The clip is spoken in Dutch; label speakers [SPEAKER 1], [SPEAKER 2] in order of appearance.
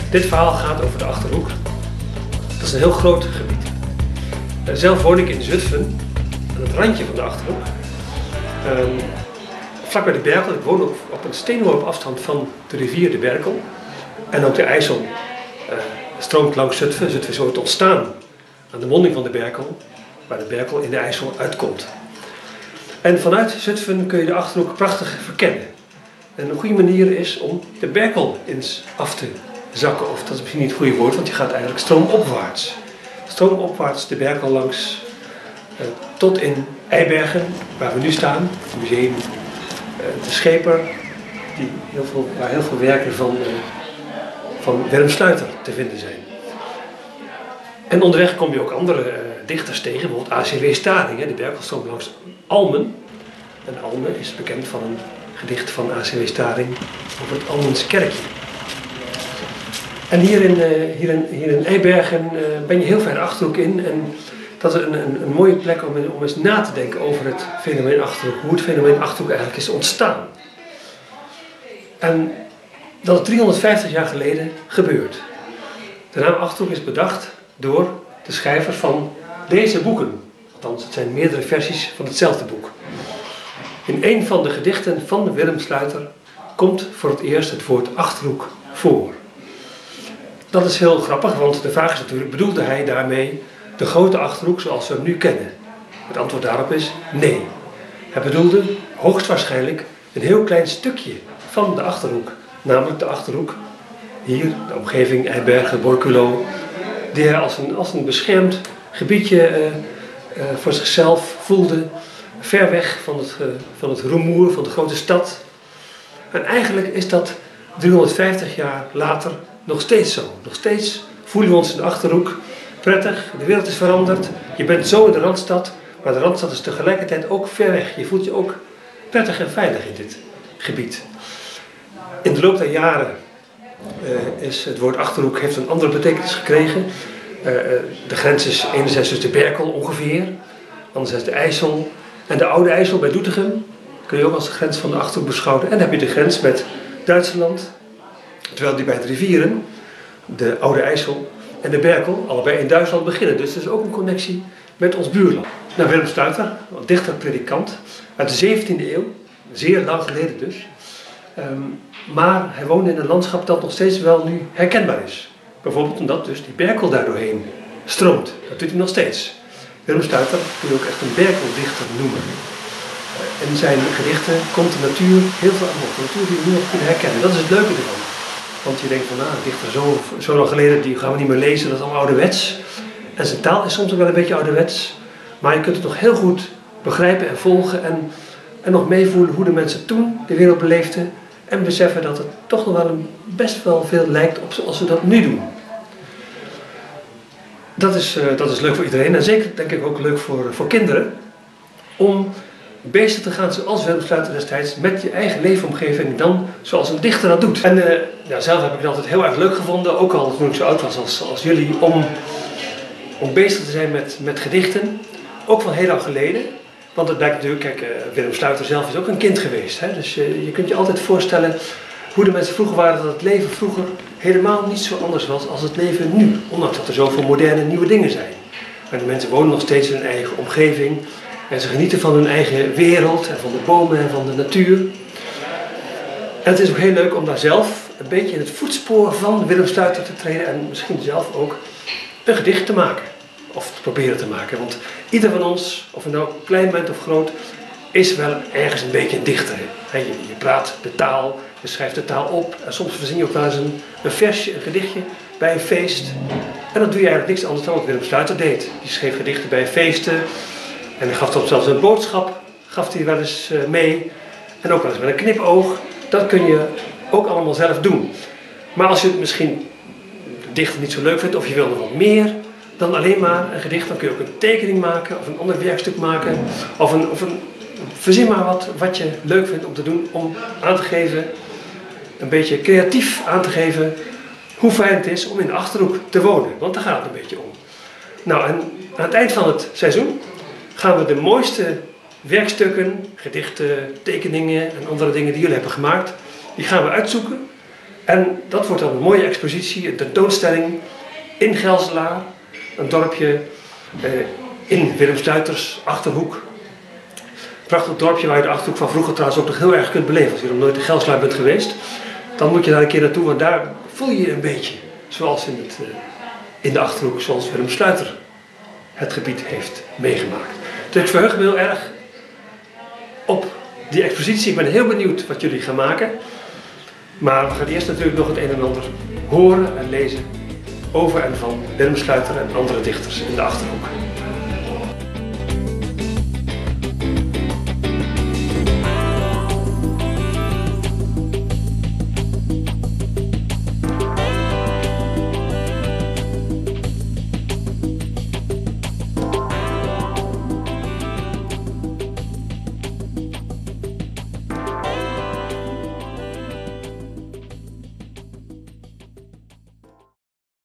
[SPEAKER 1] Dit verhaal gaat over de Achterhoek. Dat is een heel groot gebied. Zelf woon ik in Zutphen, aan het randje van de Achterhoek. Vlak bij de Berkel. Ik woon op een steenworp afstand van de rivier de Berkel. En ook de IJssel stroomt langs Zutphen. Zutphen is ooit ontstaan aan de monding van de Berkel, waar de Berkel in de IJssel uitkomt. En vanuit Zutphen kun je de Achterhoek prachtig verkennen. En een goede manier is om de Berkel eens af te zakken. Of dat is misschien niet het goede woord, want je gaat eigenlijk stroomopwaarts. Stroomopwaarts de Berkel langs tot in Eibergen, waar we nu staan. Het museum De Scheper, waar heel veel werken van Willem Sluiter te vinden zijn. En onderweg kom je ook andere dichters tegen, bijvoorbeeld A.C.W. Staring. De Berkel stroomt langs Almen. En Almen is bekend van een gedicht van A.C.W. Staring over het Almense kerkje. En hier in Eibergen ben je heel ver de Achterhoek in. En dat is een mooie plek om eens na te denken over het fenomeen Achterhoek. Hoe het fenomeen Achterhoek eigenlijk is ontstaan. En dat is 350 jaar geleden gebeurd. De naam Achterhoek is bedacht door de schrijvers van deze boeken. Althans, het zijn meerdere versies van hetzelfde boek. In een van de gedichten van Willem Sluiter komt voor het eerst het woord Achterhoek voor. Dat is heel grappig, want de vraag is natuurlijk, bedoelde hij daarmee de grote Achterhoek zoals we hem nu kennen? Het antwoord daarop is nee. Hij bedoelde hoogstwaarschijnlijk een heel klein stukje van de Achterhoek. Namelijk de Achterhoek, hier, de omgeving Eibergen, Borculo, die hij als een beschermd gebiedje voor zichzelf voelde, ver weg van het rumoer van de grote stad. En eigenlijk is dat 350 jaar later nog steeds zo. Nog steeds voelen we ons in de Achterhoek prettig, de wereld is veranderd, je bent zo in de Randstad, maar de Randstad is tegelijkertijd ook ver weg. Je voelt je ook prettig en veilig in dit gebied. In de loop der jaren is het woord Achterhoek heeft een andere betekenis gekregen. De grens is enerzijds dus de Berkel ongeveer, anderzijds de IJssel en de Oude IJssel bij Doetinchem kun je ook als de grens van de Achterhoek beschouwen. En dan heb je de grens met Duitsland, terwijl die bij de rivieren, de Oude IJssel en de Berkel, allebei in Duitsland beginnen. Dus er is ook een connectie met ons buurland. Nou, Willem Sluiter, dichter, predikant, uit de 17e eeuw, zeer lang geleden dus. Maar hij woonde in een landschap dat nog steeds wel nu herkenbaar is. Bijvoorbeeld omdat dus die Berkel daar doorheen stroomt. Dat doet hij nog steeds. Willem Sluiter kun je ook echt een Berkeldichter noemen. In zijn gedichten komt de natuur heel veel aan bod. De natuur die we nu nog kunnen herkennen. Dat is het leuke ervan. Want je denkt van, nou, een dichter zo lang geleden, die gaan we niet meer lezen, dat is allemaal ouderwets. En zijn taal is soms ook wel een beetje ouderwets. Maar je kunt het nog heel goed begrijpen en volgen en nog meevoelen hoe de mensen toen de wereld beleefden. En beseffen dat het toch nog wel best wel veel lijkt op zoals we dat nu doen. Dat is leuk voor iedereen en zeker denk ik ook leuk voor kinderen. Om bezig te gaan zoals Willem Sluiter destijds met je eigen leefomgeving dan zoals een dichter dat doet. En zelf heb ik het altijd heel erg leuk gevonden, ook al toen ik zo oud was als jullie, om bezig te zijn met gedichten. Ook van heel lang geleden. Want het blijkt natuurlijk, kijk, Willem Sluiter zelf is ook een kind geweest. Hè? Dus je kunt je altijd voorstellen hoe de mensen vroeger waren, dat het leven vroeger helemaal niet zo anders was als het leven nu. Ondanks dat er zoveel moderne nieuwe dingen zijn. Maar de mensen wonen nog steeds in hun eigen omgeving. En ze genieten van hun eigen wereld en van de bomen en van de natuur. En het is ook heel leuk om daar zelf een beetje in het voetspoor van Willem Sluiter te treden. En misschien zelf ook een gedicht te maken. Of te proberen te maken. Want ieder van ons, of je nou klein bent of groot, is wel ergens een beetje een dichter. Je praat de taal, je schrijft de taal op. En soms verzin je ook wel eens een versje, een gedichtje bij een feest. En dat doe je eigenlijk niks anders dan wat Willem Sluiter deed. Die schreef gedichten bij feesten. En hij gaf dan zelfs een boodschap, gaf hij wel eens mee. En ook wel eens met een knipoog. Dat kun je ook allemaal zelf doen. Maar als je het misschien de dichter niet zo leuk vindt, of je wil nog wat meer dan alleen maar een gedicht, dan kun je ook een tekening maken, of een ander werkstuk maken. Of verzin maar wat je leuk vindt om te doen, om aan te geven, een beetje creatief aan te geven, hoe fijn het is om in de Achterhoek te wonen. Want daar gaat het een beetje om. Nou, en aan het eind van het seizoen gaan we de mooiste werkstukken, gedichten, tekeningen en andere dingen die jullie hebben gemaakt, die gaan we uitzoeken. En dat wordt dan een mooie expositie, een tentoonstelling in Gelselaar, een dorpje in Willem Sluiters Achterhoek. Prachtig dorpje waar je de Achterhoek van vroeger trouwens ook nog heel erg kunt beleven. Als je nog nooit in Gelselaar bent geweest, dan moet je daar een keer naartoe, want daar voel je je een beetje zoals in de Achterhoek, zoals Willem Sluiter het gebied heeft meegemaakt. Dus ik verheug me heel erg op die expositie. Ik ben heel benieuwd wat jullie gaan maken. Maar we gaan eerst natuurlijk nog het een en ander horen en lezen over en van Willem Sluiter en andere dichters in de Achterhoek.